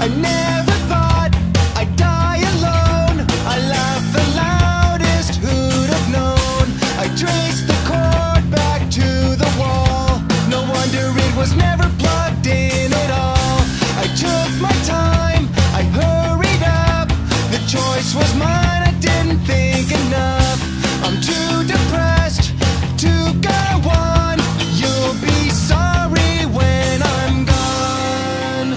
I never thought I'd die alone. I laughed the loudest, who'd have known? I traced the cord back to the wall. No wonder it was never plugged in at all. I took my time, I hurried up. The choice was mine, I didn't think enough. I'm too depressed to go on. You'll be sorry when I'm gone.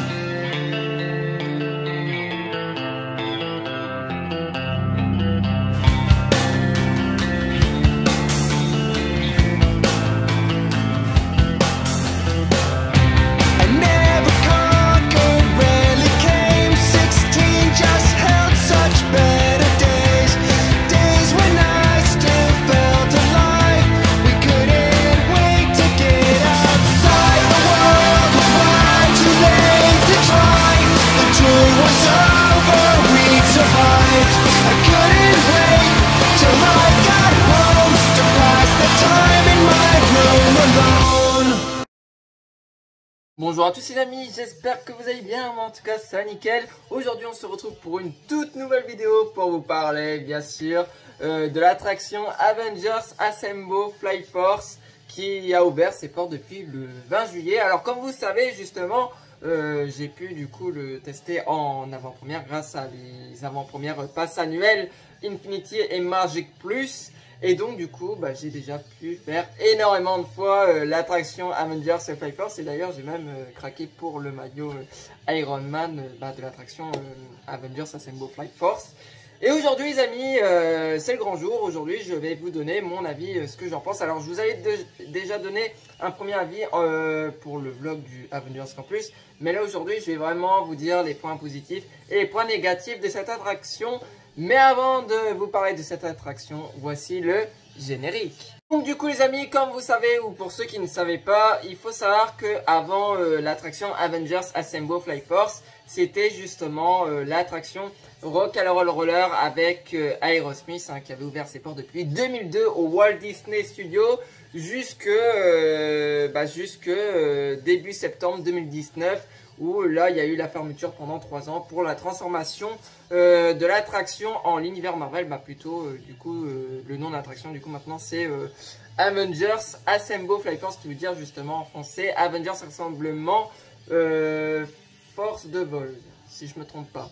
I never conquered, rarely came. 16 just held such better days. Days when I still felt alive. We couldn't wait to get outside. The world was way too late to try. The tour was over, we'd survived. I couldn't wait till I got home to pass the time in my room alone. Bonjour à tous les amis, j'espère que vous allez bien, moi en tout cas ça va nickel. Aujourd'hui on se retrouve pour une toute nouvelle vidéo pour vous parler bien sûr de l'attraction Avengers Assemble Fly Force qui a ouvert ses portes depuis le 20 juillet. Alors comme vous savez justement, j'ai pu du coup le tester en avant-première grâce à les avant-premières passes annuelles Infinity et Magic Plus. Et donc du coup j'ai déjà pu faire énormément de fois l'attraction Avengers Fly Force. Et d'ailleurs j'ai même craqué pour le maillot Iron Man de l'attraction Avengers Assemble Fly Force. Et aujourd'hui les amis, c'est le grand jour. Aujourd'hui je vais vous donner mon avis, ce que j'en pense. Alors je vous avais déjà donné un premier avis pour le vlog du Avengers Campus. Mais là aujourd'hui je vais vraiment vous dire les points positifs et les points négatifs de cette attraction. Mais avant de vous parler de cette attraction, voici le générique. Donc du coup les amis, comme vous savez ou pour ceux qui ne savaient pas, il faut savoir que avant l'attraction Avengers Assemble Fly Force, c'était justement l'attraction Rock and Roll Roller avec Aerosmith qui avait ouvert ses portes depuis 2002 au Walt Disney Studios jusque début septembre 2019. Où là il y a eu la fermeture pendant 3 ans pour la transformation de l'attraction en l'univers Marvel. Du coup le nom de l'attraction du coup maintenant c'est Avengers Assemble Fly Force, qui veut dire justement en français Avengers Rassemblement Force de vol, si je me trompe pas.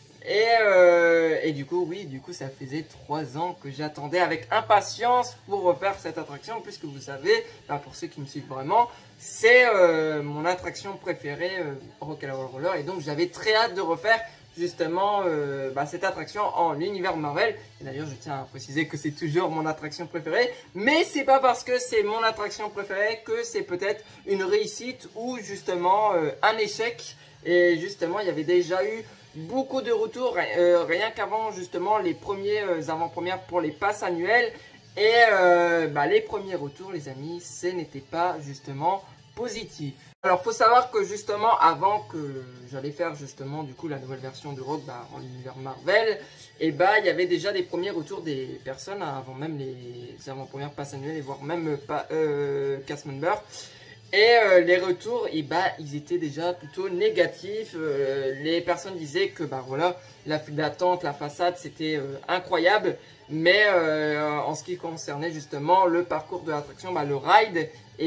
Et du coup oui, du coup ça faisait 3 ans que j'attendais avec impatience pour refaire cette attraction, puisque vous savez, pour ceux qui me suivent vraiment, c'est mon attraction préférée, Rock and Roll Roller, et donc j'avais très hâte de refaire justement cette attraction en l'univers Marvel. Et d'ailleurs je tiens à préciser que c'est toujours mon attraction préférée, mais c'est pas parce que c'est mon attraction préférée que c'est peut-être une réussite ou justement un échec. Et justement il y avait déjà eu beaucoup de retours, rien qu'avant justement les premiers avant-premières pour les passes annuelles. Et les premiers retours les amis, ce n'était pas justement positif. Alors faut savoir que justement avant que j'allais faire justement du coup la nouvelle version de Rock en l'univers Marvel, et il y avait déjà des premiers retours des personnes avant même les avant-premières passes annuelles et voire même cast member. Et les retours, ils étaient déjà plutôt négatifs. Les personnes disaient que voilà, la file d'attente, la façade, c'était incroyable. Mais en ce qui concernait justement le parcours de l'attraction, le ride,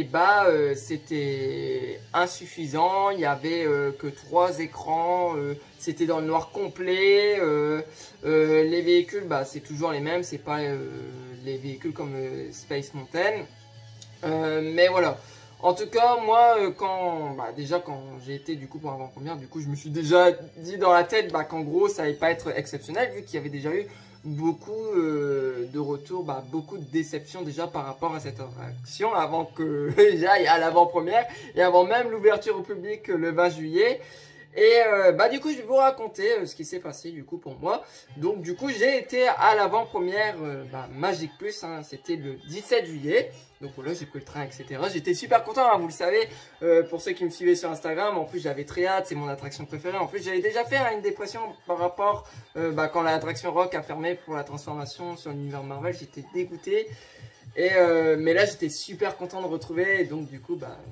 c'était insuffisant. Il n'y avait que 3 écrans. C'était dans le noir complet. Les véhicules, c'est toujours les mêmes. C'est pas les véhicules comme Space Mountain. Mais voilà. En tout cas, moi, quand j'ai été du coup pour avant-première, du coup, je me suis déjà dit dans la tête qu'en gros, ça allait pas être exceptionnel, vu qu'il y avait déjà eu beaucoup de retours, beaucoup de déceptions déjà par rapport à cette attraction avant que j'aille à l'avant-première et avant même l'ouverture au public le 20 juillet. Et du coup je vais vous raconter ce qui s'est passé du coup pour moi. Donc du coup j'ai été à l'avant-première Magic Plus, c'était le 17 juillet. Donc voilà, j'ai pris le train, etc. J'étais super content, vous le savez, pour ceux qui me suivaient sur Instagram. En plus j'avais très hâte, c'est mon attraction préférée. En plus j'avais déjà fait une dépression par rapport quand l'attraction Rock a fermé pour la transformation sur l'univers Marvel. J'étais dégoûté. Et mais là j'étais super content de retrouver. Et donc du coup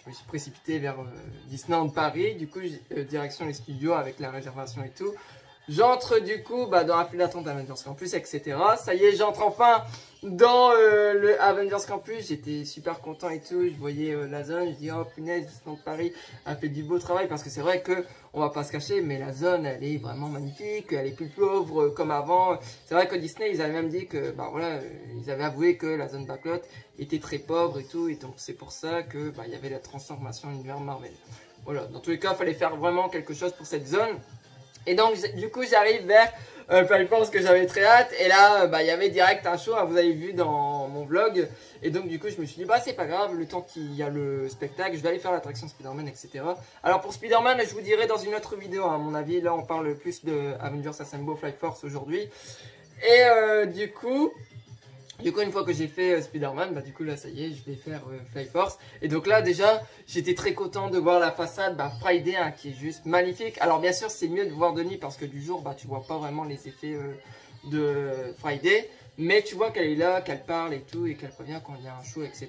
je me suis précipité vers Disneyland Paris, du coup, direction les studios avec la réservation et tout. J'entre du coup dans la file d'attente d'Avengers Campus, etc. Ça y est, j'entre enfin dans le Avengers Campus. J'étais super content et tout. Je voyais la zone, je dis oh punaise, Disneyland Paris a fait du beau travail parce que c'est vrai que on va pas se cacher, mais la zone elle est vraiment magnifique, elle est plus pauvre comme avant. C'est vrai que Disney ils avaient même dit que voilà, ils avaient avoué que la zone Backlot était très pauvre et tout, et donc c'est pour ça que il y avait la transformation univers Marvel. Voilà, dans tous les cas, il fallait faire vraiment quelque chose pour cette zone. Et donc, du coup, j'arrive vers Flyforce parce que j'avais très hâte. Et là, il y avait direct un show, vous avez vu dans mon vlog. Et donc, du coup, je me suis dit, c'est pas grave, le temps qu'il y a le spectacle, je vais aller faire l'attraction Spider-Man, etc. Alors, pour Spider-Man, je vous dirai dans une autre vidéo, à mon avis. Là, on parle plus de Avengers Assemble Flyforce aujourd'hui. Et du coup, une fois que j'ai fait Spider-Man, du coup là ça y est, je vais faire Flyforce. Et donc là déjà, j'étais très content de voir la façade Friday qui est juste magnifique. Alors bien sûr c'est mieux de voir de nuit parce que du jour tu vois pas vraiment les effets de Friday. Mais tu vois qu'elle est là, qu'elle parle et tout, et qu'elle prévient quand il y a un show, etc.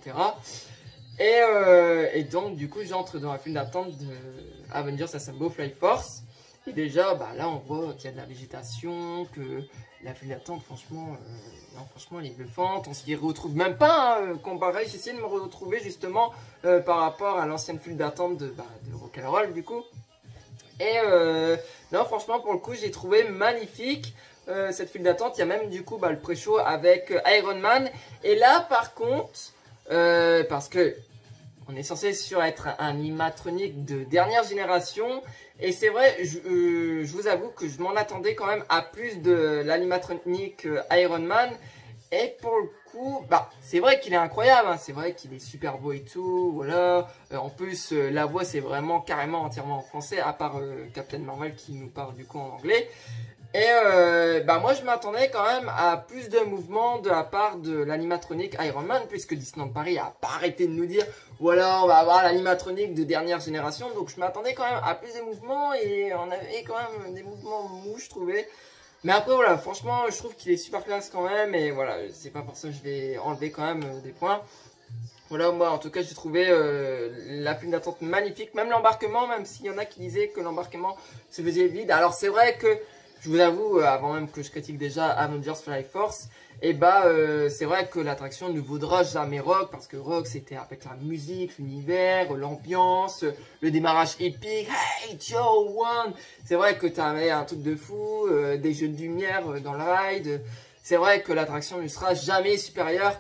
Et donc du coup j'entre dans la file d'attente de Avengers Assemble Flyforce. Et déjà, là, on voit qu'il y a de la végétation, que la file d'attente, franchement, elle est bluffante. On s'y retrouve même pas, comparé. J'ai essayé de me retrouver justement par rapport à l'ancienne file d'attente de Rock'n'Roll, du coup. Et non, franchement, pour le coup, j'ai trouvé magnifique cette file d'attente. Il y a même, du coup, le pré-show avec Iron Man. Et là, par contre, parce que on est censé être un animatronique de dernière génération. Et c'est vrai, je vous avoue que je m'en attendais quand même à plus de l'animatronique Iron Man. Et pour le coup, c'est vrai qu'il est incroyable, c'est vrai qu'il est super beau et tout, voilà. En plus, la voix c'est vraiment carrément entièrement en français, à part Captain Marvel qui nous parle du coup en anglais. Et moi je m'attendais quand même à plus de mouvements de la part de l'animatronique Iron Man, puisque Disneyland Paris a pas arrêté de nous dire voilà, on va avoir l'animatronique de dernière génération. Donc je m'attendais quand même à plus de mouvements, et on avait quand même des mouvements mous, je trouvais. Mais après voilà, franchement je trouve qu'il est super classe quand même, et voilà, c'est pas pour ça que je vais enlever quand même des points. Voilà, moi en tout cas j'ai trouvé la file d'attente magnifique, même l'embarquement, même s'il y en a qui disaient que l'embarquement se faisait vide. Alors c'est vrai que je vous avoue, avant même que je critique déjà Avengers Flyforce, c'est vrai que l'attraction ne vaudra jamais Rock, parce que Rock c'était avec la musique, l'univers, l'ambiance, le démarrage épique, hey Joe One. C'est vrai que tu avais un truc de fou, des jeux de lumière dans le ride. C'est vrai que l'attraction ne sera jamais supérieure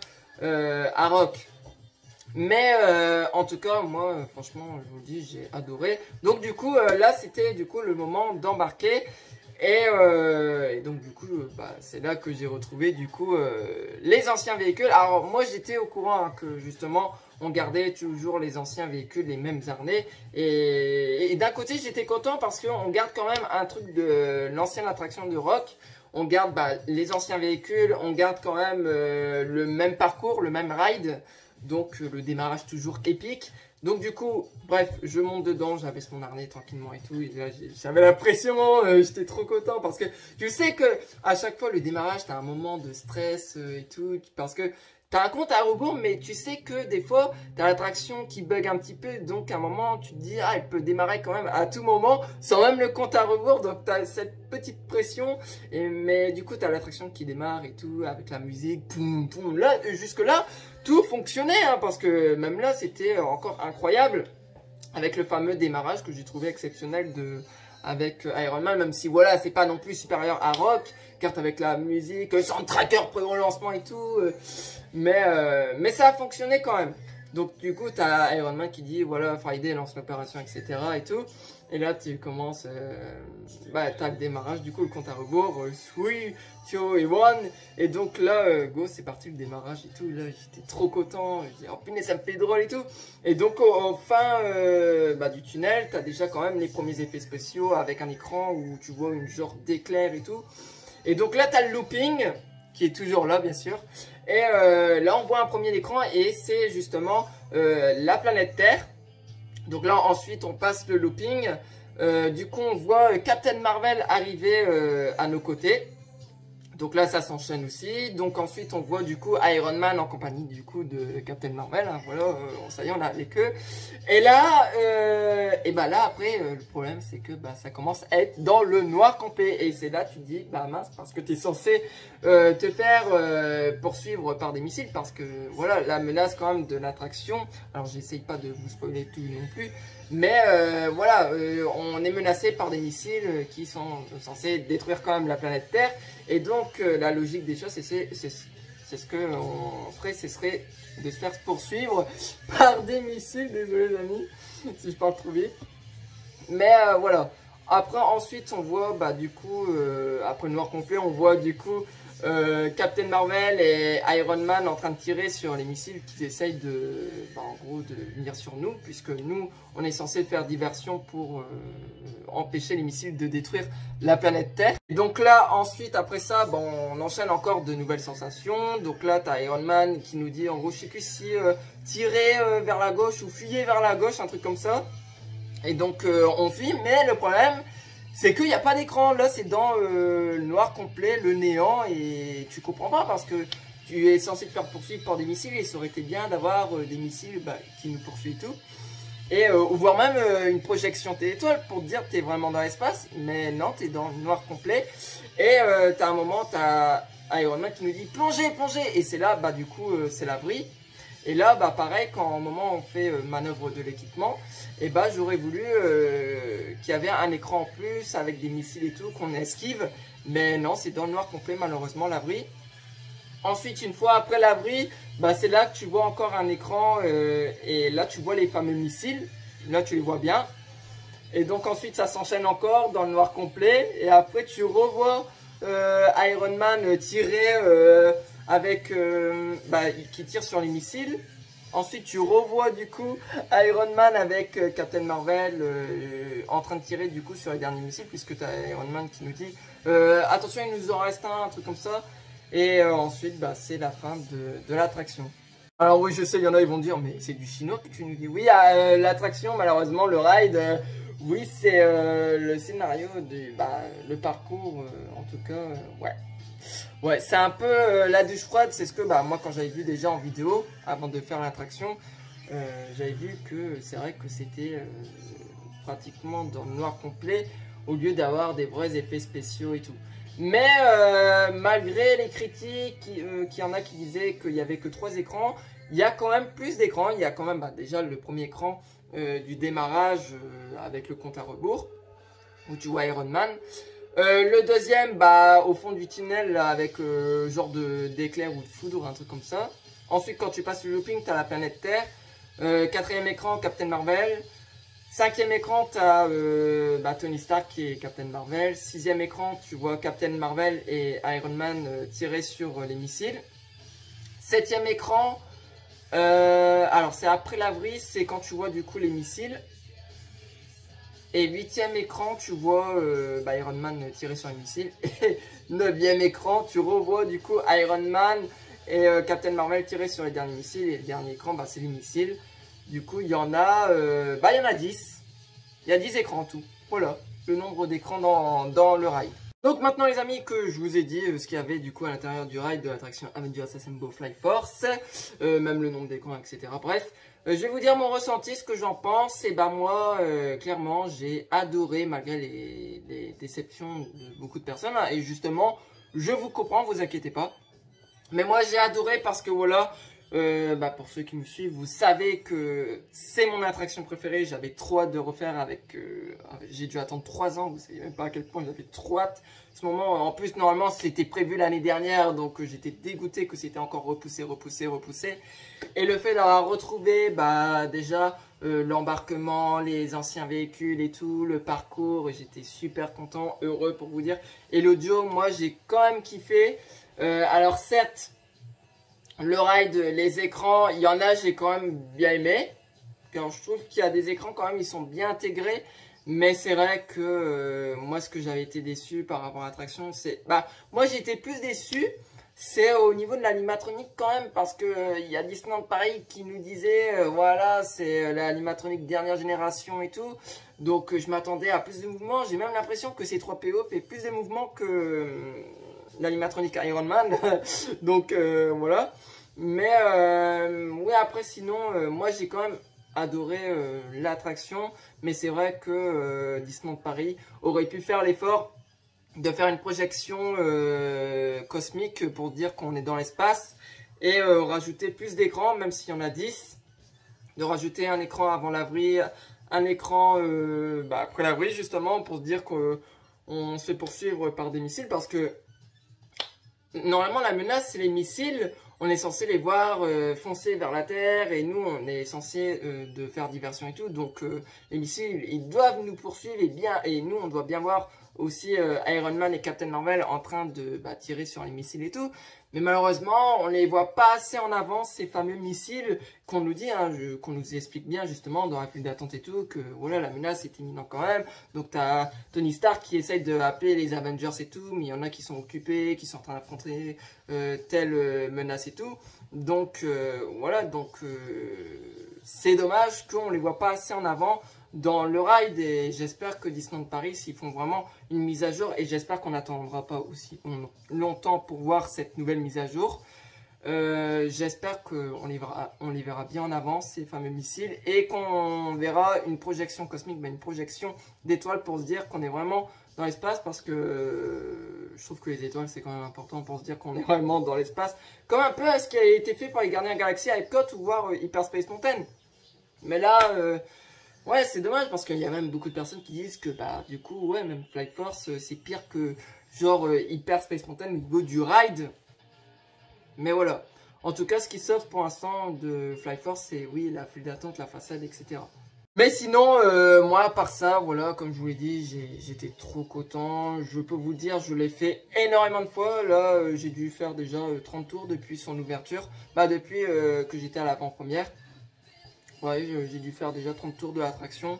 à Rock. Mais en tout cas, moi, franchement, je vous le dis, j'ai adoré. Donc du coup, là, c'était du coup le moment d'embarquer. Et donc du coup, c'est là que j'ai retrouvé du coup les anciens véhicules. Alors moi, j'étais au courant que justement, on gardait toujours les anciens véhicules, les mêmes harnais. Et d'un côté, j'étais content parce qu'on garde quand même un truc de l'ancienne attraction de Rock. On garde les anciens véhicules, on garde quand même le même parcours, le même ride. Donc le démarrage toujours épique. Donc du coup, bref, je monte dedans, j'avais mon harnais tranquillement et tout. Et là, j'avais la pression, j'étais trop content parce que tu sais que à chaque fois le démarrage, t'as un moment de stress et tout, parce que t'as un compte à rebours, mais tu sais que des fois, t'as l'attraction qui bug un petit peu, donc à un moment, tu te dis, elle peut démarrer quand même à tout moment, sans même le compte à rebours, donc t'as cette petite pression, mais du coup, t'as l'attraction qui démarre et tout, avec la musique, poum, poum, là, jusque-là, tout fonctionnait, parce que même là, c'était encore incroyable, avec le fameux démarrage que j'ai trouvé exceptionnel avec Iron Man, même si voilà, c'est pas non plus supérieur à Rock, carte avec la musique, soundtracker pré-lancement et tout, mais ça a fonctionné quand même. Donc du coup, t'as Iron Man qui dit voilà, Friday lance l'opération, etc. et tout. Et là, tu commences, t'as le démarrage, du coup, le compte à rebours, 3, 2 et 1. Et donc là, go, c'est parti le démarrage et tout. Là, j'étais trop content. Je dis, oh punaise, ça me fait drôle et tout. Et donc, au fin du tunnel, t'as déjà quand même les premiers effets spéciaux avec un écran où tu vois une genre d'éclair et tout. Et donc là, t'as le looping qui est toujours là, bien sûr. Et là, on voit un premier écran et c'est justement la planète Terre. Donc là, ensuite, on passe le looping. Du coup, on voit Captain Marvel arriver à nos côtés. Donc là, ça s'enchaîne aussi. Donc ensuite, on voit du coup Iron Man en compagnie du coup de Captain Marvel. Hein, voilà, ça y est, on a avec eux. Et là, et bah là après, le problème c'est que bah ça commence à être dans le noir complet. Et c'est là tu te dis bah mince parce que tu es censé te faire poursuivre par des missiles parce que voilà la menace quand même de l'attraction. Alors j'essaye pas de vous spoiler tout non plus. Mais voilà, on est menacé par des missiles qui sont censés détruire quand même la planète Terre. Et donc, la logique des choses, c'est ce qu'on ferait, ce serait de se faire poursuivre par des missiles. Désolé les amis, si je parle trop vite. Mais voilà. Après, ensuite, on voit, bah du coup, après le noir complet, on voit du coup Captain Marvel et Iron Man en train de tirer sur les missiles qui essayent de, bah, en gros, de venir sur nous, puisque nous, on est censé faire diversion pour empêcher les missiles de détruire la planète Terre. Et donc là, ensuite, après ça, bon, on enchaîne encore de nouvelles sensations. Donc là, tu as Iron Man qui nous dit, en gros, je sais plus si tirer vers la gauche ou fuyer vers la gauche, un truc comme ça. Et donc, on fuit, mais le problème, c'est qu'il n'y a pas d'écran. Là, c'est dans le noir complet, le néant, et tu comprends pas parce que tu es censé te faire poursuivre par des missiles et ça aurait été bien d'avoir des missiles qui nous poursuivent et tout. Et ou voire même une projection télétoile pour te dire que tu es vraiment dans l'espace, mais non, tu es dans le noir complet. Et tu as un moment, tu as Iron Man qui nous dit plongez, plongez, et c'est là, bah du coup, c'est la vrille. Et là, bah pareil, quand au moment où on fait manœuvre de l'équipement, et bah j'aurais voulu qu'il y avait un écran en plus avec des missiles et tout qu'on esquive, mais non, c'est dans le noir complet malheureusement la vrille. Ensuite, une fois après la vrille, bah c'est là que tu vois encore un écran et là tu vois les fameux missiles, là tu les vois bien. Et donc ensuite ça s'enchaîne encore dans le noir complet et après tu revois Iron Man tirer avec qui tire sur les missiles. Ensuite tu revois du coup Iron Man avec Captain Marvel en train de tirer du coup sur les derniers missiles, puisque tu as Iron Man qui nous dit attention, il nous en reste un truc comme ça. Et ensuite bah, c'est la fin de l'attraction. Alors oui, je sais, il y en a, ils vont dire mais c'est du chinois que tu nous dis. Oui, l'attraction, malheureusement, le ride, oui, c'est le scénario le parcours, en tout cas, ouais. Ouais, c'est un peu la douche froide, c'est ce que moi quand j'avais vu déjà en vidéo, avant de faire l'attraction, j'avais vu que c'est vrai que c'était pratiquement dans le noir complet, au lieu d'avoir des vrais effets spéciaux et tout. Mais malgré les critiques, qu'il y en a qui disaient qu'il n'y avait que 3 écrans, il y a quand même plus d'écrans. Il y a quand même déjà le premier écran du démarrage avec le compte à rebours, où tu vois Iron Man. Le deuxième, au fond du tunnel, là, avec genre d'éclair ou de foudre, un truc comme ça. Ensuite, quand tu passes le looping, tu as la planète Terre. 4e écran, Captain Marvel. 5e écran, tu as Tony Stark qui est Captain Marvel. 6e écran, tu vois Captain Marvel et Iron Man tirer sur les missiles. 7e écran, alors c'est après la vrille, c'est quand tu vois du coup les missiles. Et 8e écran, tu vois Iron Man tirer sur les missiles. Et 9e écran, tu revois du coup Iron Man et Captain Marvel tirer sur les derniers missiles. Et le dernier écran, c'est les missiles. Du coup, il y en a, il y en a 10. Il y a 10 écrans en tout. Voilà, le nombre d'écrans dans le ride. Donc maintenant les amis, que je vous ai dit ce qu'il y avait du coup à l'intérieur du ride de l'attraction Avengers Assemble Fly Force, même le nombre d'écrans, etc. Bref, je vais vous dire mon ressenti, ce que j'en pense. Et moi, clairement, j'ai adoré malgré les déceptions de beaucoup de personnes. Hein, et justement, je vous comprends, vous inquiétez pas. Mais moi j'ai adoré parce que voilà, pour ceux qui me suivent, vous savez que c'est mon attraction préférée. J'avais trop hâte de refaire avec... j'ai dû attendre 3 ans, vous savez même pas à quel point j'avais trop hâte. Ce moment, en plus normalement c'était prévu l'année dernière, donc j'étais dégoûté que c'était encore repoussé. Et le fait d'avoir retrouvé déjà l'embarquement, les anciens véhicules et tout, le parcours, j'étais super content, heureux pour vous dire. Et l'audio, moi j'ai quand même kiffé. Alors certes, le ride, les écrans, il y en a, j'ai quand même bien aimé. Car je trouve qu'il y a des écrans quand même, ils sont bien intégrés. Mais c'est vrai que moi, ce que j'avais été déçu par rapport à l'attraction, c'est... moi, j'étais plus déçu, c'est au niveau de l'animatronique quand même. Parce que il y a Disneyland Paris qui nous disait, voilà, c'est l'animatronique dernière génération et tout. Donc, je m'attendais à plus de mouvements. J'ai même l'impression que C3PO fait plus de mouvements que l'animatronique Iron Man. Donc voilà. Mais oui, après sinon, moi j'ai quand même adoré l'attraction. Mais c'est vrai que Disneyland Paris aurait pu faire l'effort de faire une projection cosmique pour dire qu'on est dans l'espace. Et rajouter plus d'écrans, même s'il y en a 10. De rajouter un écran avant l'abri, un écran après l'abri justement, pour se dire qu'on se fait poursuivre par des missiles. Parce que normalement la menace c'est les missiles. On est censé les voir foncer vers la Terre et nous on est censé de faire diversion et tout. Donc les missiles ils doivent nous poursuivre et nous on doit bien voir aussi Iron Man et Captain Marvel en train de tirer sur les missiles et tout. Mais malheureusement on les voit pas assez en avance, ces fameux missiles qu'on nous dit, hein, qu'on nous explique bien justement dans la file d'attente et tout, que voilà la menace est imminente quand même. Donc t'as Tony Stark qui essaye d'appeler les Avengers et tout, mais il y en a qui sont occupés, qui sont en train d'affronter telle menace et tout. Donc voilà, donc c'est dommage qu'on les voit pas assez en avant dans le ride, et j'espère que Disneyland Paris s'ils font vraiment une mise à jour, et j'espère qu'on n'attendra pas aussi longtemps pour voir cette nouvelle mise à jour. J'espère qu'on les verra bien en avance, ces fameux missiles, et qu'on verra une projection cosmique, une projection d'étoiles pour se dire qu'on est vraiment dans l'espace, parce que je trouve que les étoiles c'est quand même important pour se dire qu'on est vraiment dans l'espace, comme un peu ce qui a été fait par les Gardiens de la Galaxie à Epcot ou voir Hyperspace Mountain. Mais là ouais, c'est dommage parce qu'il y a même beaucoup de personnes qui disent que du coup, ouais, même Flight Force, c'est pire que genre Hyperspace Mountain au niveau du ride. Mais voilà. En tout cas, ce qui sauve pour l'instant de Flight Force, c'est oui, la file d'attente, la façade, etc. Mais sinon, moi, à part ça, voilà, comme je vous l'ai dit, j'étais trop content. Je peux vous dire, je l'ai fait énormément de fois. Là, j'ai dû faire déjà 30 tours depuis son ouverture. Depuis que j'étais à l'avant-première. Ouais, j'ai dû faire déjà 30 tours de l'attraction.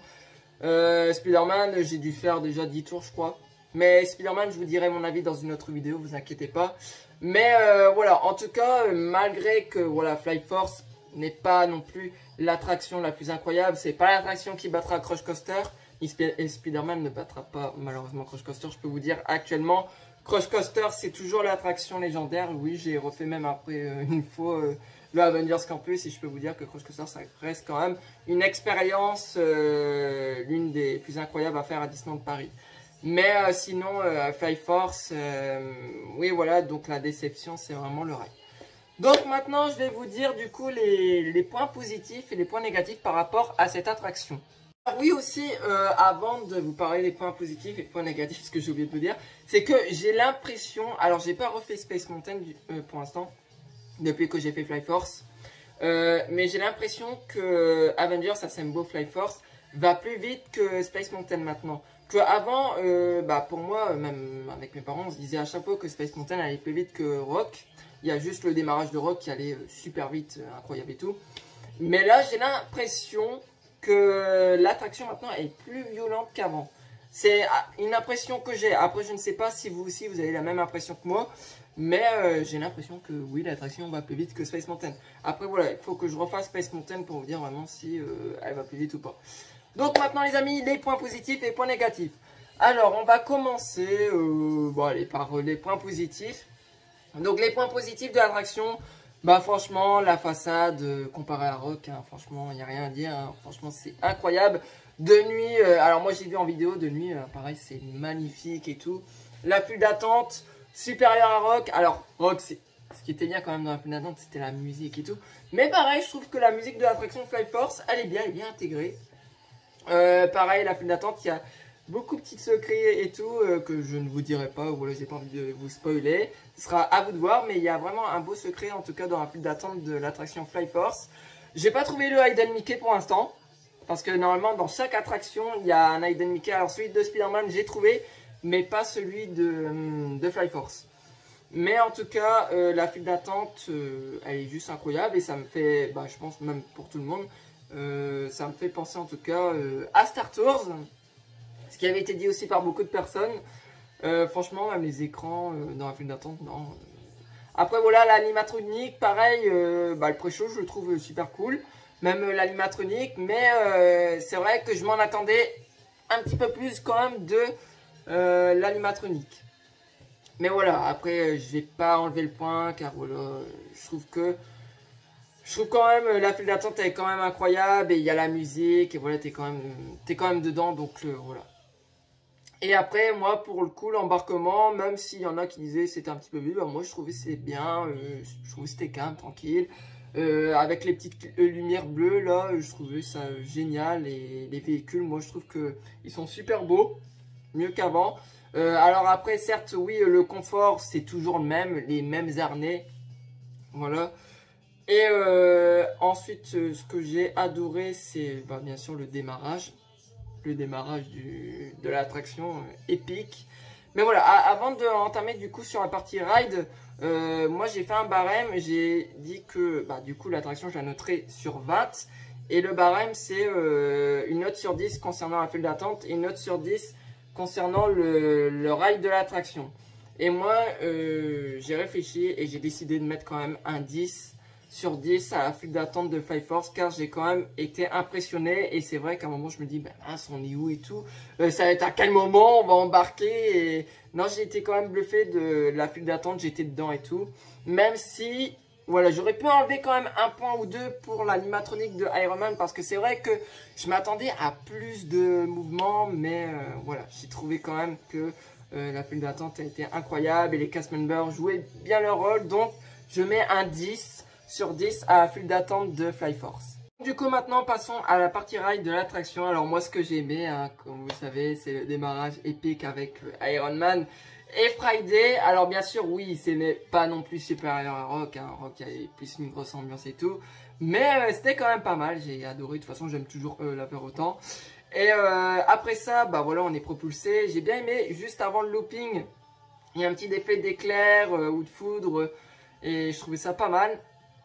Spider-Man, j'ai dû faire déjà 10 tours, je crois. Mais Spider-Man, je vous dirai mon avis dans une autre vidéo, vous inquiétez pas. Mais voilà, en tout cas, malgré que voilà, Flight Force n'est pas non plus l'attraction la plus incroyable, c'est pas l'attraction qui battra Crush Coaster. Et Spider-Man ne battra pas malheureusement Crush Coaster, je peux vous dire actuellement. Crush Coaster, c'est toujours l'attraction légendaire. Oui, j'ai refait même après une fois le Avengers Campus, et je peux vous dire que Crush Coaster, ça reste quand même une expérience, l'une des plus incroyables à faire à Disneyland Paris. Mais sinon, Flight Force, oui voilà, donc la déception, c'est vraiment le ride. Donc maintenant, je vais vous dire du coup les points positifs et les points négatifs par rapport à cette attraction. Oui aussi, avant de vous parler des points positifs et des points négatifs, ce que j'ai oublié de vous dire, c'est que j'ai l'impression, alors j'ai pas refait Space Mountain pour l'instant, depuis que j'ai fait Flight Force, mais j'ai l'impression que Avengers Assemble Flight Force va plus vite que Space Mountain maintenant. Que avant, pour moi, même avec mes parents, on se disait à chaque fois que Space Mountain allait plus vite que Rock. Il y a juste le démarrage de Rock qui allait super vite, incroyable et tout. Mais là, j'ai l'impression que l'attraction maintenant est plus violente qu'avant. C'est une impression que j'ai. Après, je ne sais pas si vous aussi, vous avez la même impression que moi. Mais j'ai l'impression que oui, l'attraction va plus vite que Space Mountain. Après, voilà, il faut que je refasse Space Mountain pour vous dire vraiment si elle va plus vite ou pas. Donc maintenant, les amis, les points positifs et les points négatifs. Alors, on va commencer par les points positifs. Donc, les points positifs de l'attraction, franchement, la façade comparée à Rock, hein, franchement, il n'y a rien à dire. Hein, franchement, c'est incroyable. De nuit, alors moi, j'ai vu en vidéo, de nuit, pareil, c'est magnifique et tout. La file d'attente supérieure à Rock. Alors, Rock, ce qui était bien quand même dans la file d'attente, c'était la musique et tout. Mais pareil, je trouve que la musique de l'attraction Flight Force, elle est bien intégrée. Pareil, la file d'attente, il y a beaucoup de petits secrets et tout que je ne vous dirai pas. Voilà, j'ai pas envie de vous spoiler. Ce sera à vous de voir, mais il y a vraiment un beau secret en tout cas dans la file d'attente de l'attraction Flight Force. J'ai pas trouvé le Hidden Mickey pour l'instant, parce que normalement dans chaque attraction il y a un Hidden Mickey. Alors celui de Spider-Man j'ai trouvé, mais pas celui de Flight Force. Mais en tout cas, la file d'attente, elle est juste incroyable et ça me fait, je pense même pour tout le monde, ça me fait penser en tout cas à Star Tours, ce qui avait été dit aussi par beaucoup de personnes. Franchement, même les écrans dans la file d'attente, non. Après voilà, l'animatronique, pareil, le pré-show je le trouve super cool, même l'animatronique, mais c'est vrai que je m'en attendais un petit peu plus quand même de l'animatronique. Mais voilà, après, je vais pas enlever le point, car voilà, je trouve quand même la file d'attente elle est quand même incroyable, et il y a la musique, et voilà, t'es quand même dedans, donc voilà. Et après, moi, pour le coup, l'embarquement, même s'il y en a qui disaient c'était un petit peu vide, bah, moi je trouvais c'est bien, je trouvais c'était calme, tranquille. Avec les petites lumières bleues là, je trouvais ça génial, et les véhicules, moi je trouve que ils sont super beaux, mieux qu'avant. Alors après, certes, oui, le confort c'est toujours le même, les mêmes harnais, voilà. Et ensuite, ce que j'ai adoré, c'est bah, bien sûr le démarrage de l'attraction épique. Mais voilà, avant d'entamer du coup sur la partie ride, moi j'ai fait un barème, j'ai dit que bah, du coup l'attraction je la noterai sur 20, et le barème c'est une note sur 10 concernant la file d'attente et une note sur 10 concernant le ride de l'attraction. Et moi j'ai réfléchi et j'ai décidé de mettre quand même un 10 sur 10 à la file d'attente de Fly Force, car j'ai quand même été impressionné. Et c'est vrai qu'à un moment je me dis, ben mince, on est où et tout, ça va être à quel moment on va embarquer. Et non, j'ai été quand même bluffé de la file d'attente, j'étais dedans et tout. Même si, voilà, j'aurais pu enlever quand même un point ou deux pour l'animatronique de Iron Man, parce que c'est vrai que je m'attendais à plus de mouvements. Mais voilà, j'ai trouvé quand même que la file d'attente a été incroyable et les cast members jouaient bien leur rôle. Donc je mets un 10 sur 10 à la file d'attente de Fly Force. Du coup, maintenant passons à la partie ride de l'attraction. Alors moi, ce que j'ai aimé, hein, comme vous le savez, c'est le démarrage épique avec Iron Man et Friday. Alors bien sûr, oui, ce n'est pas non plus supérieur à Rock, hein. Rock avait plus une grosse ambiance et tout, mais c'était quand même pas mal. J'ai adoré, de toute façon j'aime toujours la faire autant. Et après ça, bah voilà, on est propulsé. J'ai bien aimé, juste avant le looping, il y a un petit effet d'éclair ou de foudre, et je trouvais ça pas mal.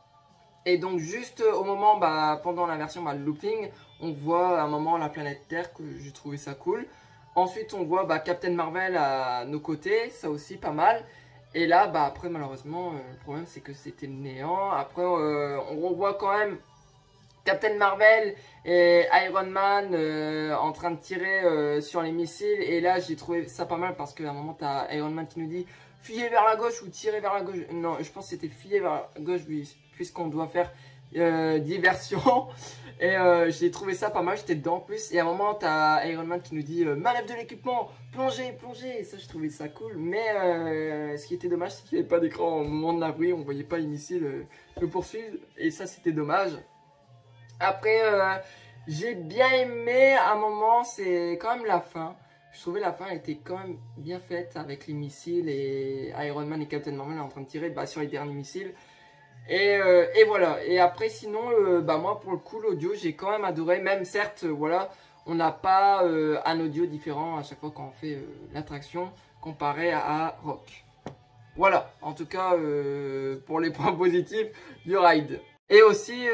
Et donc juste au moment, bah, pendant la version le looping, on voit à un moment la planète Terre, que j'ai trouvé ça cool. Ensuite on voit Captain Marvel à nos côtés, ça aussi pas mal. Et là, bah, après malheureusement, le problème c'est que c'était le néant. Après on revoit quand même Captain Marvel et Iron Man en train de tirer sur les missiles. Et là j'ai trouvé ça pas mal, parce qu'à un moment t'as Iron Man qui nous dit fuyez vers la gauche ou tirez vers la gauche. Non, je pense que c'était fuyez vers la gauche, puisqu'on doit faire diversion. Et j'ai trouvé ça pas mal, j'étais dedans en plus. Et à un moment, t'as Iron Man qui nous dit manœuvre de l'équipement, plongez, plongez. Et ça, je trouvais ça cool. Mais ce qui était dommage, c'est qu'il n'y avait pas d'écran au moment de la bruit. On voyait pas les missiles le poursuivre. Et ça, c'était dommage. Après, j'ai bien aimé à un moment, c'est quand même la fin. Je trouvais la fin était quand même bien faite, avec les missiles et Iron Man et Captain Marvel en train de tirer sur les derniers missiles. Et voilà. Et après sinon, bah moi pour le coup l'audio j'ai quand même adoré. Même certes, voilà, on n'a pas un audio différent à chaque fois quand on fait l'attraction comparé à Rock. Voilà, en tout cas pour les points positifs du ride. Et aussi,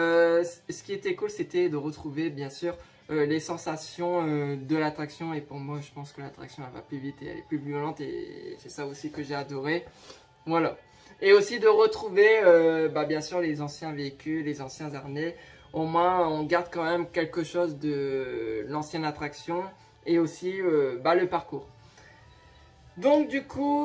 ce qui était cool, c'était de retrouver bien sûr les sensations de l'attraction. Et pour moi, je pense que l'attraction elle va plus vite et elle est plus violente, et c'est ça aussi que j'ai adoré. Voilà. Et aussi de retrouver bien sûr les anciens véhicules, les anciens harnais. Au moins on garde quand même quelque chose de l'ancienne attraction, et aussi le parcours. Donc du coup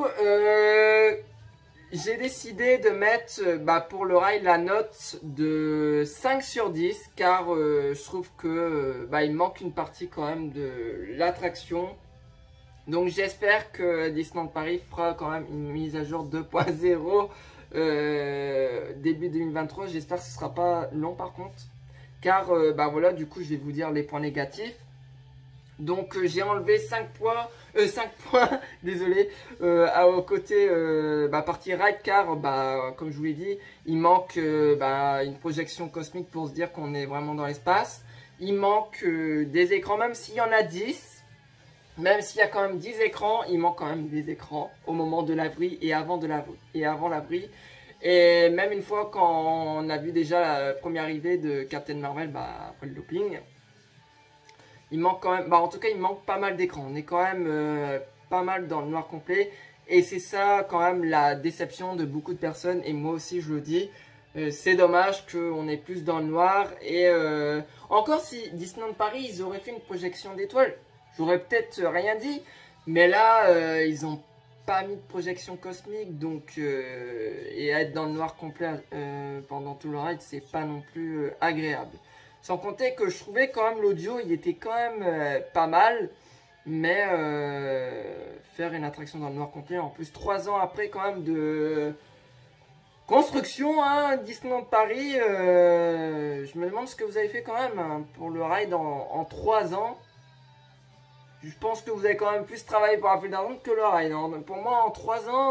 j'ai décidé de mettre pour le ride la note de 5 sur 10, car je trouve que il manque une partie quand même de l'attraction. Donc j'espère que Disneyland Paris fera quand même une mise à jour 2.0 début 2023. J'espère que ce ne sera pas long par contre. Car voilà, du coup je vais vous dire les points négatifs. Donc j'ai enlevé 5 points, désolé, au côté partie ride, car comme je vous l'ai dit, il manque une projection cosmique pour se dire qu'on est vraiment dans l'espace. Il manque des écrans, même s'il y en a 10. Même s'il y a quand même 10 écrans, il manque quand même des écrans au moment de la vrille et avant la vrille. Et même une fois quand on a vu déjà la première arrivée de Captain Marvel, après le looping, il manque quand même, en tout cas il manque pas mal d'écrans. On est quand même pas mal dans le noir complet. Et c'est ça quand même la déception de beaucoup de personnes, et moi aussi je le dis. C'est dommage qu'on est plus dans le noir. Et encore si Disneyland Paris ils auraient fait une projection d'étoiles, j'aurais peut-être rien dit, mais là ils ont pas mis de projection cosmique, donc et être dans le noir complet pendant tout le ride, c'est pas non plus agréable. Sans compter que je trouvais quand même l'audio, il était quand même pas mal, mais faire une attraction dans le noir complet, en plus 3 ans après quand même de construction, hein, Disneyland Paris, je me demande ce que vous avez fait quand même hein, pour le ride en 3 ans. Je pense que vous avez quand même plus travaillé pour la file d'attente que le ride. Hein. Pour moi, en 3 ans,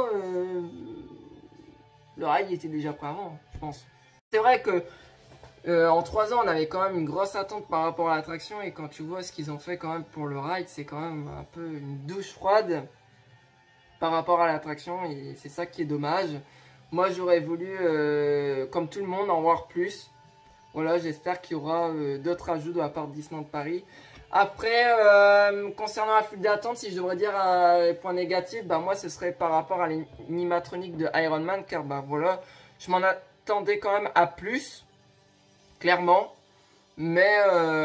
le ride était déjà prêt avant, je pense. C'est vrai que en 3 ans, on avait quand même une grosse attente par rapport à l'attraction. Et quand tu vois ce qu'ils ont fait quand même pour le ride, c'est quand même un peu une douche froide par rapport à l'attraction. Et c'est ça qui est dommage. Moi, j'aurais voulu, comme tout le monde, en voir plus. Voilà, j'espère qu'il y aura d'autres ajouts de la part de Disneyland Paris. Après, concernant la file d'attente, si je devrais dire un point négatif, bah moi ce serait par rapport à l'animatronique de Iron Man, car bah voilà, je m'en attendais quand même à plus, clairement. Mais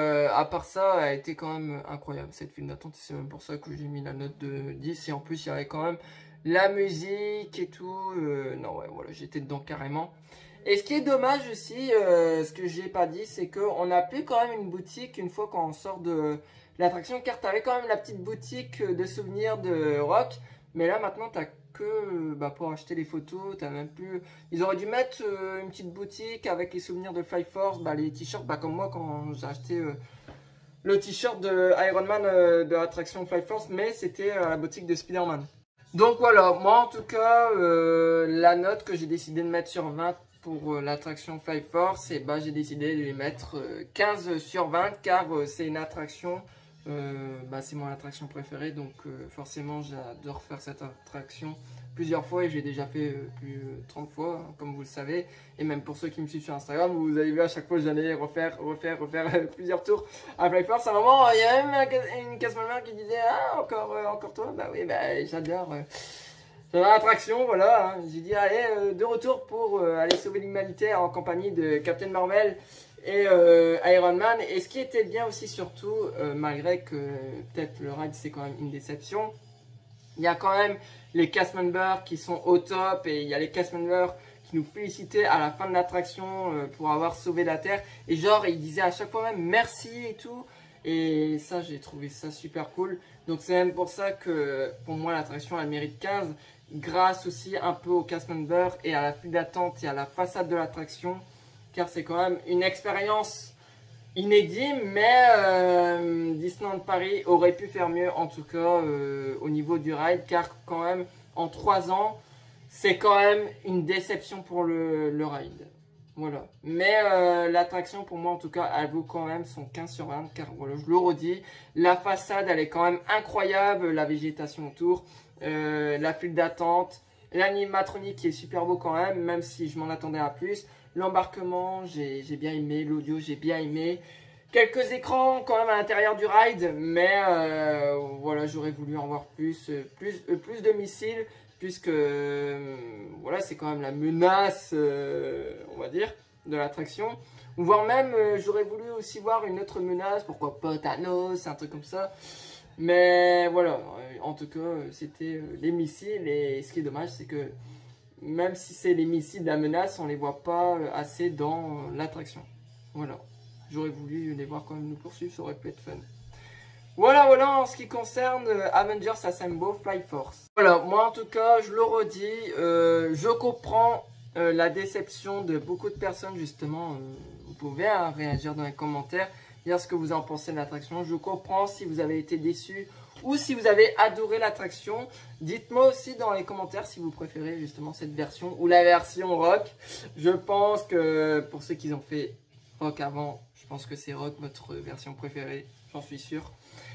à part ça, elle a été quand même incroyable cette file d'attente, c'est même pour ça que j'ai mis la note de 10. Et en plus, il y avait quand même la musique et tout, non ouais, voilà, j'étais dedans carrément. Et ce qui est dommage aussi, ce que j'ai pas dit, c'est qu'on n'a plus quand même une boutique une fois qu'on sort de l'attraction, car tu avais quand même la petite boutique de souvenirs de Rock, mais là maintenant tu que pour acheter les photos, t'as même plus. Ils auraient dû mettre une petite boutique avec les souvenirs de Fly Force, les t-shirts, comme moi quand j'ai acheté le t-shirt de Iron Man de l'attraction Fly Force, mais c'était à la boutique de Spider-Man. Donc voilà, moi en tout cas, la note que j'ai décidé de mettre sur 20 pour l'attraction Fly Force, et j'ai décidé de lui mettre 15 sur 20 car c'est une attraction, c'est mon attraction préférée, donc forcément j'adore faire cette attraction plusieurs fois et j'ai déjà fait plus de 30 fois, hein, comme vous le savez. Et même pour ceux qui me suivent sur Instagram, vous avez vu à chaque fois j'allais refaire plusieurs tours à Fly Force. À un moment, il y a même une casse-membre qui disait « Ah, encore toi ?» Bah oui, j'adore. J'adore l'attraction, voilà. Hein. J'ai dit « Allez, de retour pour aller sauver l'humanité en compagnie de Captain Marvel et Iron Man. » Et ce qui était bien aussi surtout, malgré que peut-être le ride c'est quand même une déception, il y a quand même les cast members qui sont au top et il y a les cast members qui nous félicitaient à la fin de l'attraction pour avoir sauvé la Terre. Et genre, ils disaient à chaque fois même merci et tout. Et ça, j'ai trouvé ça super cool. Donc c'est même pour ça que pour moi l'attraction elle mérite 15. Grâce aussi un peu aux cast members et à la file d'attente et à la façade de l'attraction. Car c'est quand même une expérience inédit, mais Disneyland Paris aurait pu faire mieux en tout cas au niveau du ride, car quand même en 3 ans c'est quand même une déception pour le ride, voilà. Mais l'attraction pour moi en tout cas elle vaut quand même son 15 sur 20, car voilà, je le redis, la façade elle est quand même incroyable, la végétation autour, la file d'attente, l'animatronique qui est super beau quand même si je m'en attendais à plus. L'embarquement, j'ai bien aimé. L'audio, j'ai bien aimé. Quelques écrans quand même à l'intérieur du ride. Mais voilà, j'aurais voulu en voir plus de missiles. Puisque voilà, c'est quand même la menace, on va dire, de l'attraction. Voire même, j'aurais voulu aussi voir une autre menace. Pourquoi pas Thanos, un truc comme ça. Mais voilà, en tout cas, c'était les missiles. Et ce qui est dommage, c'est que même si c'est les missiles de la menace, on les voit pas assez dans l'attraction. Voilà. J'aurais voulu les voir quand même nous poursuivre, ça aurait pu être fun. Voilà en ce qui concerne Avengers Assemble Fly Force. Voilà, moi en tout cas, je le redis, je comprends la déception de beaucoup de personnes justement. Vous pouvez réagir dans les commentaires, dire ce que vous en pensez de l'attraction. Je comprends si vous avez été déçus ou si vous avez adoré l'attraction. Dites-moi aussi dans les commentaires si vous préférez justement cette version ou la version Rock. Je pense que pour ceux qui ont fait Rock avant, je pense que c'est Rock votre version préférée, j'en suis sûr.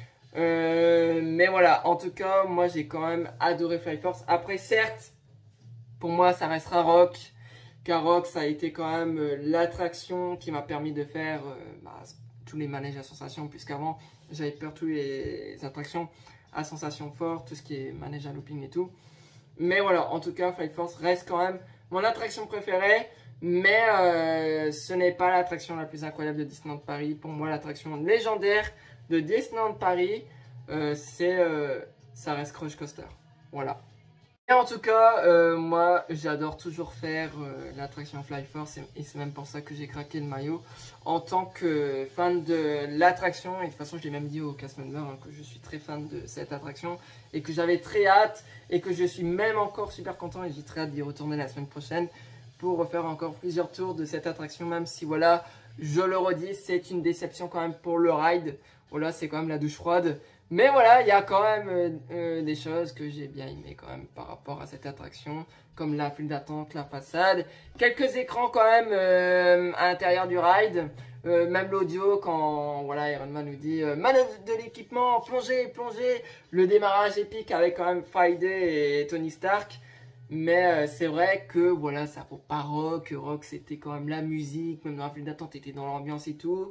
Mais voilà, en tout cas, moi j'ai quand même adoré Fly Force. Après certes, pour moi ça restera Rock, car Rock ça a été quand même l'attraction qui m'a permis de faire tous les manèges à sensations, puisqu'avant j'avais peur tous les attractions à sensations fortes, tout ce qui est manège à looping et tout. Mais voilà, en tout cas Fly Force reste quand même mon attraction préférée. Mais ce n'est pas l'attraction la plus incroyable de Disneyland Paris. Pour moi l'attraction légendaire de Disneyland Paris, ça reste Crush Coaster. Voilà. Et en tout cas, moi j'adore toujours faire l'attraction Fly Force et c'est même pour ça que j'ai craqué le maillot en tant que fan de l'attraction. Et de toute façon, je l'ai même dit au cast member que je suis très fan de cette attraction et que j'avais très hâte et que je suis même encore super content et j'ai très hâte d'y retourner la semaine prochaine pour refaire encore plusieurs tours de cette attraction. Même si voilà, je le redis, c'est une déception quand même pour le ride. Voilà, c'est quand même la douche froide. Mais voilà, il y a quand même des choses que j'ai bien aimées quand même par rapport à cette attraction, comme la file d'attente, la façade, quelques écrans quand même à l'intérieur du ride, même l'audio quand voilà Iron Man nous dit manœuvre de l'équipement, plongez, plongez, le démarrage épique avec quand même Friday et Tony Stark. Mais c'est vrai que voilà, ça vaut pas Rock, Rock c'était quand même la musique, même dans la file d'attente, t'étais dans l'ambiance et tout.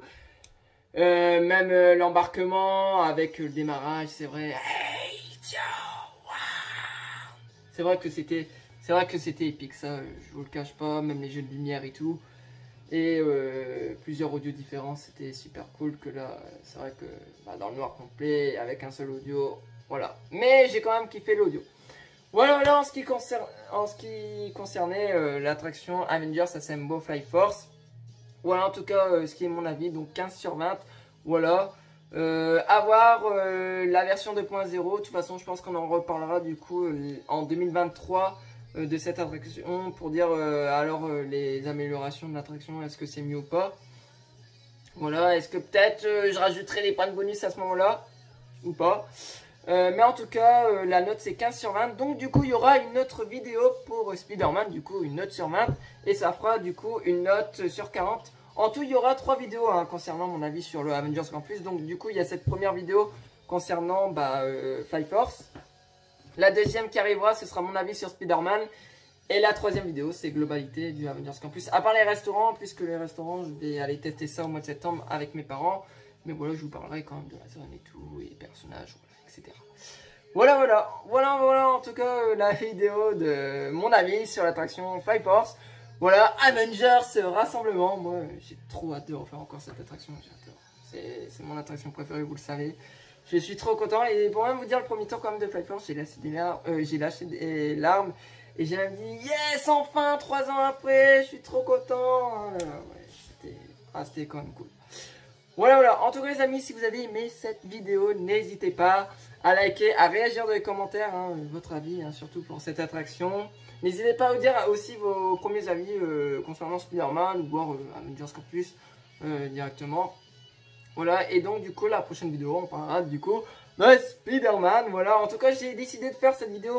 Même l'embarquement avec le démarrage, c'est vrai. Hey, Joe, wow. C'est vrai que c'était épique, ça, je vous le cache pas, même les jeux de lumière et tout. Et plusieurs audios différents, c'était super cool que là, c'est vrai que bah, dans le noir complet, avec un seul audio, voilà. Mais j'ai quand même kiffé l'audio. Voilà, voilà en ce qui concernait l'attraction Avengers Assemble Fly Force. Voilà en tout cas ce qui est mon avis, donc 15 sur 20, voilà. Avoir la version 2.0, de toute façon je pense qu'on en reparlera du coup en 2023 de cette attraction pour dire alors les améliorations de l'attraction, est-ce que c'est mieux ou pas. Voilà, est-ce que peut-être je rajouterai des points de bonus à ce moment-là ou pas. Mais en tout cas, la note c'est 15 sur 20. Donc du coup, il y aura une autre vidéo pour Spider-Man. Du coup, une note sur 20. Et ça fera du coup une note sur 40. En tout, il y aura 3 vidéos concernant mon avis sur le Avengers Campus. Donc du coup, il y a cette première vidéo concernant Fly Force. La deuxième qui arrivera, ce sera mon avis sur Spider-Man. Et la troisième vidéo, c'est globalité du Avengers Campus. À part les restaurants, puisque les restaurants, je vais aller tester ça au mois de septembre avec mes parents. Mais voilà, je vous parlerai quand même de la zone et tout, et personnages, voilà, etc. Voilà, en tout cas, la vidéo de mon avis sur l'attraction Fly Force. Voilà, Avengers Rassemblement. Moi, j'ai trop hâte de refaire encore cette attraction, j'adore. C'est mon attraction préférée, vous le savez. Je suis trop content, et pour même vous dire, le premier tour quand même de Fly Force, j'ai lâché des larmes. Et j'ai même dit, yes, enfin, 3 ans après, je suis trop content. Ouais, c'était quand même cool. Voilà, en tout cas les amis, si vous avez aimé cette vidéo, n'hésitez pas à liker, à réagir dans les commentaires, votre avis, surtout pour cette attraction. N'hésitez pas à vous dire aussi vos premiers avis concernant Spider-Man ou voir Avengers Campus directement. Voilà, et donc du coup la prochaine vidéo, on parlera du coup de Spider-Man. Voilà, en tout cas j'ai décidé de faire cette vidéo,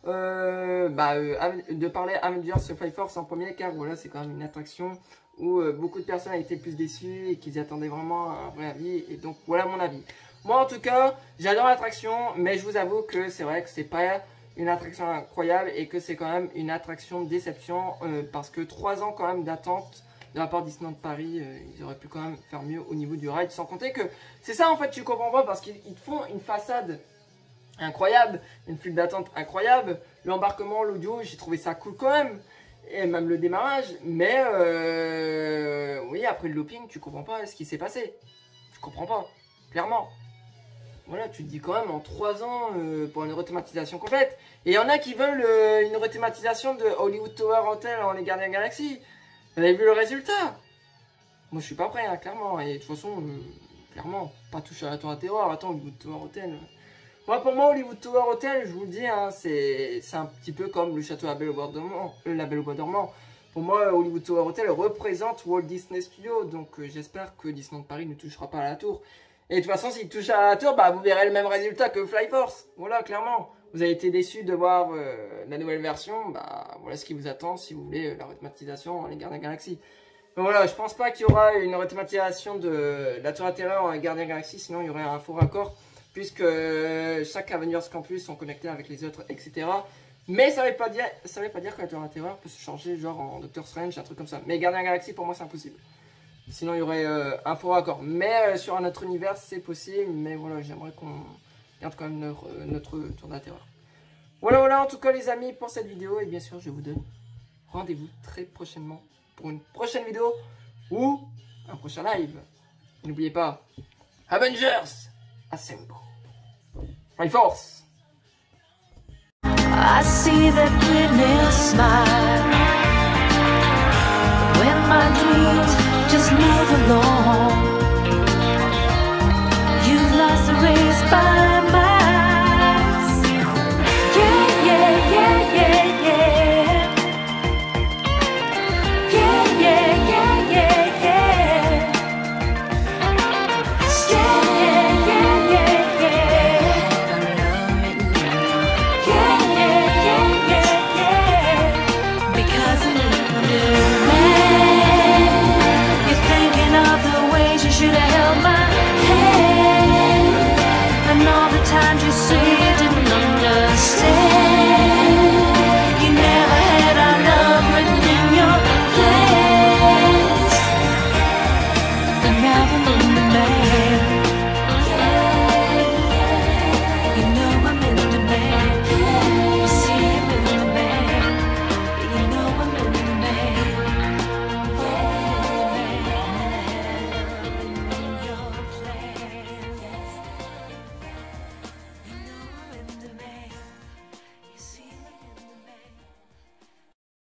de parler Avengers Fly Force en premier, car voilà, c'est quand même une attraction où beaucoup de personnes étaient plus déçues et qu'ils attendaient vraiment un vrai avis. Et donc voilà mon avis. Moi en tout cas, j'adore l'attraction, mais je vous avoue que c'est vrai que c'est pas une attraction incroyable et que c'est quand même une attraction de déception parce que 3 ans quand même d'attente de la part Disneyland Paris, ils auraient pu quand même faire mieux au niveau du ride. Sans compter que c'est ça en fait, tu comprends pas, parce qu'ils font une façade incroyable, une file d'attente incroyable, l'embarquement, l'audio, j'ai trouvé ça cool quand même. Et même le démarrage, mais oui, après le looping, tu comprends pas ce qui s'est passé. Tu comprends pas, clairement. Voilà, tu te dis quand même en 3 ans pour une rethématisation complète. Et il y en a qui veulent une rethématisation de Hollywood Tower Hotel en Les Gardiens de la Galaxie. Vous avez vu le résultat? Moi je suis pas prêt, clairement. Et de toute façon, clairement, pas toucher à la Tour à Terror. Attends, Hollywood Tower Hotel. Moi, pour moi, Hollywood Tower Hotel, je vous le dis, c'est un petit peu comme le château La Belle au Bois dormant. Pour moi, Hollywood Tower Hotel représente Walt Disney Studios. Donc, j'espère que Disneyland Paris ne touchera pas à la tour. Et de toute façon, s'il touche à la tour, vous verrez le même résultat que Fly Force. Voilà, clairement. Vous avez été déçus de voir la nouvelle version. Voilà ce qui vous attend si vous voulez la rethématisation en Les Gardiens de la Galaxie. Mais voilà, je pense pas qu'il y aura une rethématisation de la Tour à Terreur en Les Gardiens de la Galaxie. Sinon, il y aurait un faux raccord, puisque chaque Avengers Campus sont connectés avec les autres, etc. Mais ça ne veut pas dire que la Tour à Terreur peut se changer, genre en Doctor Strange, un truc comme ça. Mais Gardien de la Galaxie, pour moi, c'est impossible. Sinon, il y aurait un faux raccord. Mais sur un autre univers, c'est possible. Mais voilà, j'aimerais qu'on garde quand même notre Tour de la Terreur. Voilà, en tout cas, les amis, pour cette vidéo. Et bien sûr, je vous donne rendez-vous très prochainement pour une prochaine vidéo ou un prochain live. N'oubliez pas, Avengers Assemble Fly Force. I see that windmill smile when my dreams just move along. You've lost the race by